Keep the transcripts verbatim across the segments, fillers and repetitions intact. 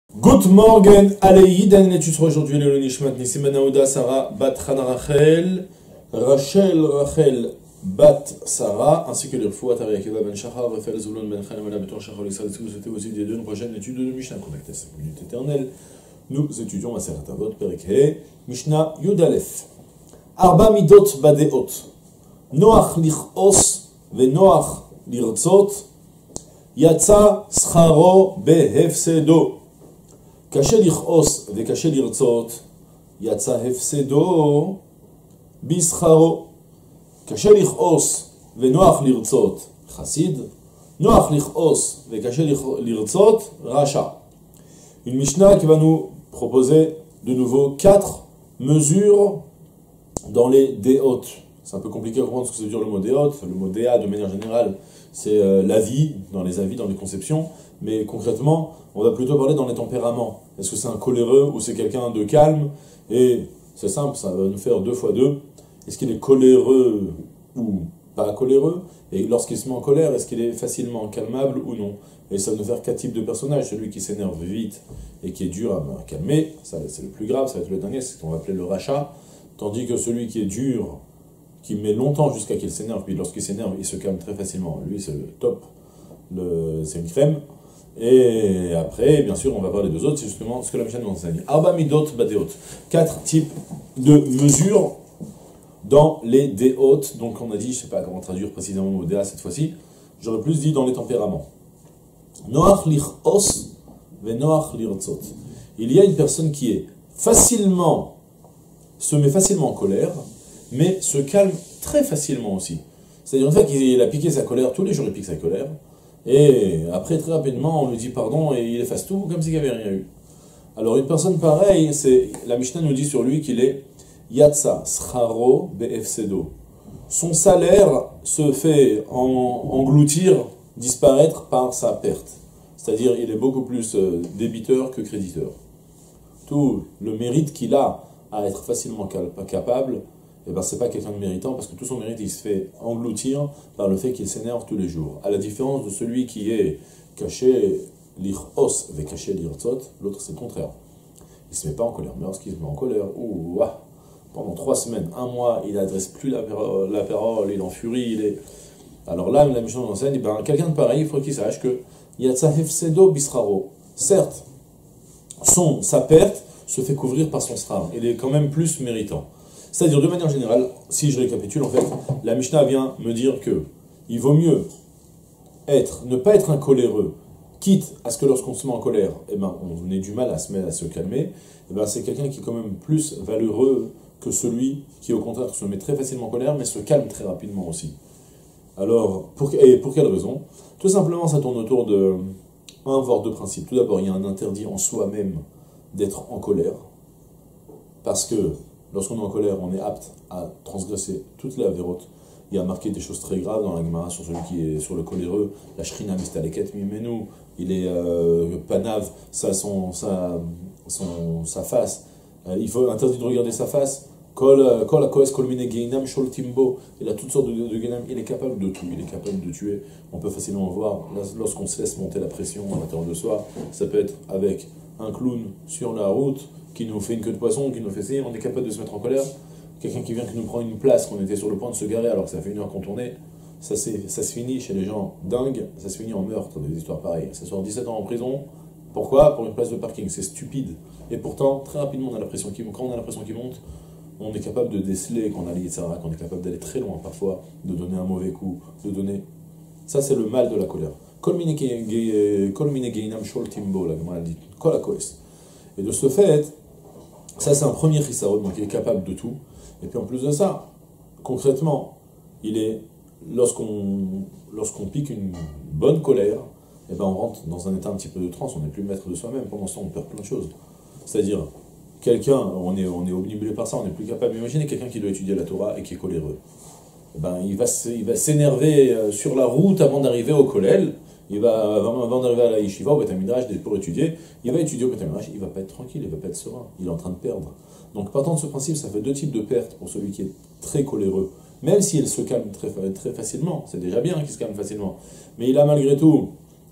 Good morning, allez, Dan, l'étude sur aujourd'hui, le Nishmat, Nissim Naouda, Sarah, Bat Hana Rachel, Rachel, Rachel, Bat Sarah, ainsi que les Refouat, Ariya Keva, Ben Shachar, Raphaël Zoulon, Ben Khanem, Ala Beton, Shachar, Israël, si vous souhaitez aussi des deux, une prochaine étude de Mishnah, connectée à cinq minutes éternelles, nous étudions ma Seret Avot, Perek He, Mishnah Yud Aleph, Arba Midot Badeot, Noach Lichos, Ve Noach Lirtzot, Yatsa Scharo Behefsedo. קשה לכעוס וקשה לרצות, יצא הפסדו בשכרו. קשה לכעוס ונוח לרצות, חסיד. נוח לכעוס וקשה לרצות, רשע. Une Mishnah qui va nous proposer de nouveau quatre mesures dans les déot. C'est un peu compliqué à comprendre ce que ça veut dire le mot déot. Le mot déa, de manière générale, c'est euh, l'avis, dans les avis, dans les conceptions. Mais concrètement, on va plutôt parler dans les tempéraments. Est-ce que c'est un coléreux ou c'est quelqu'un de calme? Et c'est simple, ça va nous faire deux fois deux. Est-ce qu'il est coléreux ou pas coléreux? Et lorsqu'il se met en colère, est-ce qu'il est facilement calmable ou non? Et ça va nous faire quatre types de personnages. Celui qui s'énerve vite et qui est dur à calmer, ça c'est le plus grave, ça va être le dernier, c'est ce qu'on va appeler le rachat. Tandis que celui qui est dur, qui met longtemps jusqu'à qu'il s'énerve, puis lorsqu'il s'énerve, il se calme très facilement. Lui, c'est le top, le... c'est une crème. Et après, bien sûr, on va voir les deux autres, c'est justement ce que la Mishnah nous enseigne. Arba midot badeot. Quatre types de mesures dans les déot. Donc on a dit, je ne sais pas comment traduire précisément le mot déa cette fois-ci, j'aurais plus dit dans les tempéraments. Noach lichos ve noach lirtzot. Il y a une personne qui est facilement, se met facilement en colère, mais se calme très facilement aussi. C'est-à-dire une fois qu'il a piqué sa colère, tous les jours il pique sa colère, et après, très rapidement, on lui dit pardon et il efface tout comme s'il n'y avait rien eu. Alors, une personne pareille, c'est, la Mishnah nous dit sur lui qu'il est Yatsa Scharo Be'efsedo. Son salaire se fait en, engloutir, disparaître par sa perte. C'est-à-dire, il est beaucoup plus débiteur que créditeur. Tout le mérite qu'il a à être facilement capable, et eh ben, c'est pas quelqu'un de méritant parce que tout son mérite il se fait engloutir par le fait qu'il s'énerve tous les jours. À la différence de celui qui est caché l'irhos ve caché l'irtzot, l'autre c'est le contraire. Il se met pas en colère, mais lorsqu'il se met en colère, ouh, ouah, pendant trois semaines, un mois, il n'adresse plus la parole, la parole, il est en furie, il est. Alors là, la Mishnah nous enseigne, eh ben, quelqu'un de pareil, il faut qu'il sache que yatsa hefsedo bisraro. Certes, son, sa perte se fait couvrir par son srar. Il est quand même plus méritant. C'est-à-dire, de manière générale, si je récapitule, en fait, la Mishnah vient me dire que il vaut mieux être, ne pas être un coléreux, quitte à ce que lorsqu'on se met en colère, eh ben, on ait du mal à se mettre, à se calmer, eh ben, c'est quelqu'un qui est quand même plus valeureux que celui qui, au contraire, se met très facilement en colère, mais se calme très rapidement aussi. Alors, pour, et pour quelle raison? Tout simplement, ça tourne autour de un, voire deux principes. Tout d'abord, il y a un interdit en soi-même d'être en colère, parce que lorsqu'on est en colère, on est apte à transgresser toutes les avérotes. Il y a marqué des choses très graves dans la Gemara sur celui qui est sur le coléreux. La shrina mistaleket mimenu, il est euh, panav, ça, son, sa, son, sa face. Euh, il faut interdit de regarder sa face. Kol kol akoes kol mine geinam shol timbo. Il a toutes sortes de, de geinam. Il est capable de tout. Il est capable de tuer. On peut facilement voir lorsqu'on se laisse monter la pression à l'intérieur de soi. Ça peut être avec un clown sur la route qui nous fait une queue de poisson, qui nous fait essayer, on est capable de se mettre en colère. Quelqu'un qui vient, qui nous prend une place, qu'on était sur le point de se garer alors que ça fait une heure qu'on tournait, ça, ça se finit chez les gens dingues, ça se finit en meurtre, des histoires pareilles. Ça sort dix-sept ans en prison. Pourquoi? Pour une place de parking, c'est stupide. Et pourtant, très rapidement, on a la pression qui monte. Quand on a la pression qui monte, on est capable de déceler qu'on a lié de ça, qu'on est capable d'aller très loin parfois, de donner un mauvais coup, de donner... Ça, c'est le mal de la colère. Kol mine geinam shol timbo, la Gemara dit. Kol akoes. Et de ce fait, ça c'est un premier chisarot, donc il est capable de tout. Et puis en plus de ça, concrètement, il est, lorsqu'on lorsqu'on pique une bonne colère, et ben on rentre dans un état un petit peu de transe, on n'est plus maître de soi-même, pendant ce temps on perd plein de choses. C'est-à-dire, quelqu'un, on est, on est obnubilé par ça, on n'est plus capable. Imaginez quelqu'un qui doit étudier la Torah et qui est coléreux. Et ben, il va s'énerver sur la route avant d'arriver au kollel. Il va, avant d'arriver à la yeshiva, au Beth Midrash, pour étudier, il va étudier au Beth Midrash, il ne va pas être tranquille, il ne va pas être serein, il est en train de perdre. Donc partant de ce principe, ça fait deux types de pertes pour celui qui est très coléreux. Même s'il se calme très, très facilement, c'est déjà bien qu'il se calme facilement, mais il a malgré tout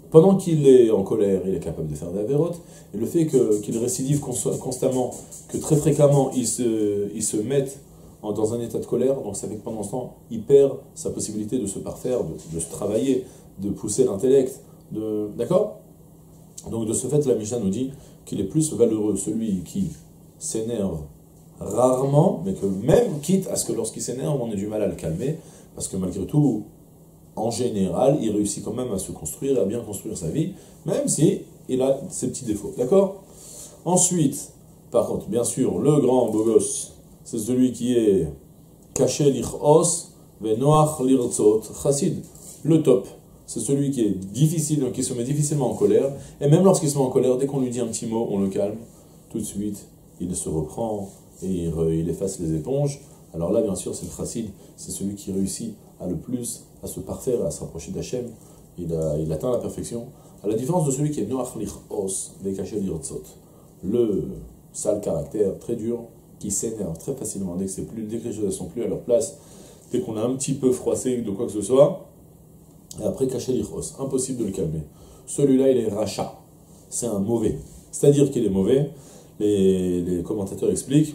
pendant qu'il est en colère, il est capable de faire des avérotes, et le fait que, qu'il récidive constamment, que très fréquemment il se, il se mette en, dans un état de colère, donc ça fait que pendant ce temps, il perd sa possibilité de se parfaire, de, de se travailler, de pousser l'intellect, de, d'accord? Donc de ce fait, la Mishnah nous dit qu'il est plus valeureux celui qui s'énerve rarement, mais que même quitte à ce que lorsqu'il s'énerve, on ait du mal à le calmer, parce que malgré tout, en général, il réussit quand même à se construire, à bien construire sa vie, même si il a ses petits défauts, d'accord? Ensuite, par contre, bien sûr, le grand beau gosse, c'est celui qui est caché l'ir'os, venoach l'ir'tzot chassid, le top. C'est celui qui est difficile, donc qui se met difficilement en colère, et même lorsqu'il se met en colère, dès qu'on lui dit un petit mot, on le calme, tout de suite, il se reprend, et il, il efface les éponges. Alors là, bien sûr, c'est le chassid, c'est celui qui réussit à le plus à se parfaire, à se rapprocher d'Hachem, il, a, il atteint la perfection, à la différence de celui qui est noach l'ir'os, vekaché l'ir'tzot, le sale caractère, très dur, qui s'énerve très facilement, dès que, c'est plus, dès que les choses ne sont plus à leur place, dès qu'on a un petit peu froissé de quoi que ce soit, et après cacher l'ir'os, impossible de le calmer. Celui-là, il est rachat, c'est un mauvais. C'est-à-dire qu'il est mauvais, les, les commentateurs expliquent,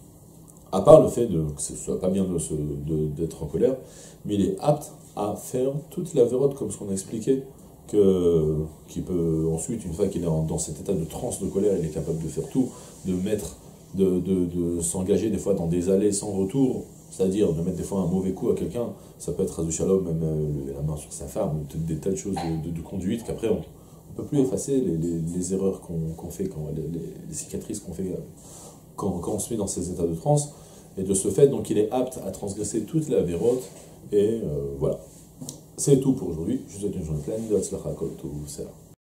à part le fait de, que ce soit pas bien de se, de, d'être en colère, mais il est apte à faire toute la vérote, comme ce qu'on a expliqué, que, qui peut ensuite, une fois qu'il est en, dans cet état de transe de colère, il est capable de faire tout, de mettre, de, de, de s'engager des fois dans des allées sans retour, c'est-à-dire de mettre des fois un mauvais coup à quelqu'un, ça peut être Hazu Shalom, même euh, la main sur sa femme, des tas de choses de, de, de conduite qu'après on ne peut plus effacer les, les, les erreurs qu'on qu'on fait, quand, les, les, les cicatrices qu'on fait quand, quand on se met dans ces états de transe. Et de ce fait, donc, il est apte à transgresser toute la vérote. Et euh, voilà. C'est tout pour aujourd'hui. Je vous souhaite une journée pleine de Hatzlacha Kol Tov.